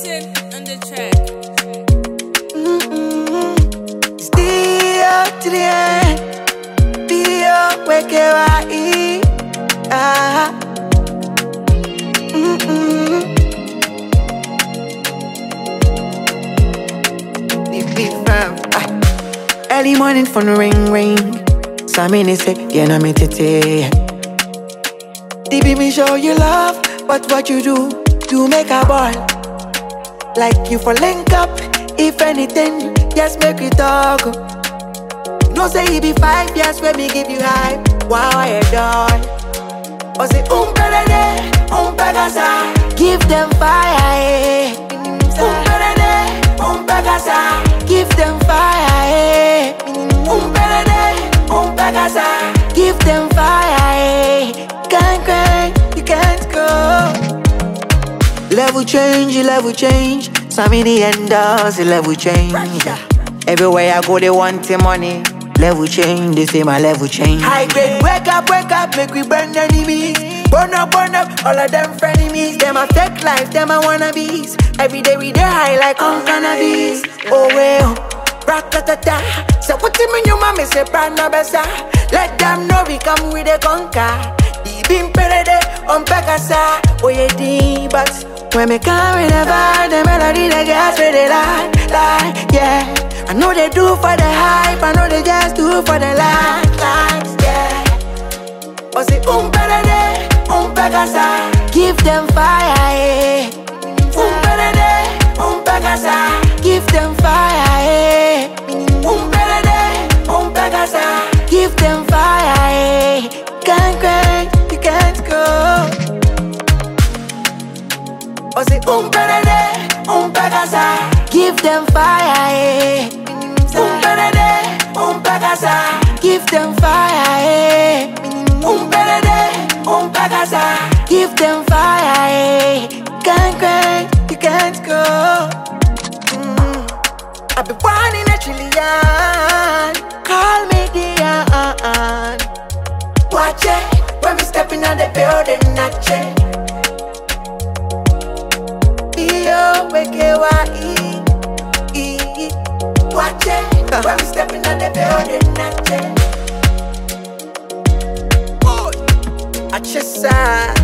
Beaten on the track. Still to the end. Deon Boakye. Be firm. Early morning phone ring. Some minutes say, yeah, na me tete. Deep me show you love, but what you do, you make a ball. Like you for link up, if anything, just make it talk. No say it be 5 years when me give you hype. Wow, you done. Or say umpelede, umpegasa. Give them fire, eh. Umpelede, umpegasa. Give them fire, eh. Umpelede, umpegasa. Give them fire, eh. Can't cry, you can't go. Level change. Some in the end does the level change. Everywhere I go, they want the money. Level change, they say my level change. High grade, wake up, make we burn enemies. Burn up, all of them frenemies. Them a fake life, them a wannabes. Every day we dey high like on cannabis. Oh well, rat-ta-ta-ta. So what you mean you mama say prana besa? Let them know we come with a conquer. Ibim perede, on pekasa. Oh yeah, di, but when me come with the vibe, the melody, the gas with the lie, yeah. I know they do for the hype, I know they just do for the likes, yeah. But say umpelede, umpegasa. Give them fire, eh. Umpelede, umpegasa. Give them fire, eh. Umpelede, umpegasa. Give them fire, eh. Can't cry, you can't go. But say umpelede, umpegasa. Give them fire, eh. Umpelede, umpegasa. Give them fire, eh. Umpelede, umpegasa. Give them fire, eh. Can't cry, you can't go. I be born in a trillion. Call me Deon. Watch it when we stepping on the building, not it. Deon Boakye. Watch it when we stepping on the building, not it. I just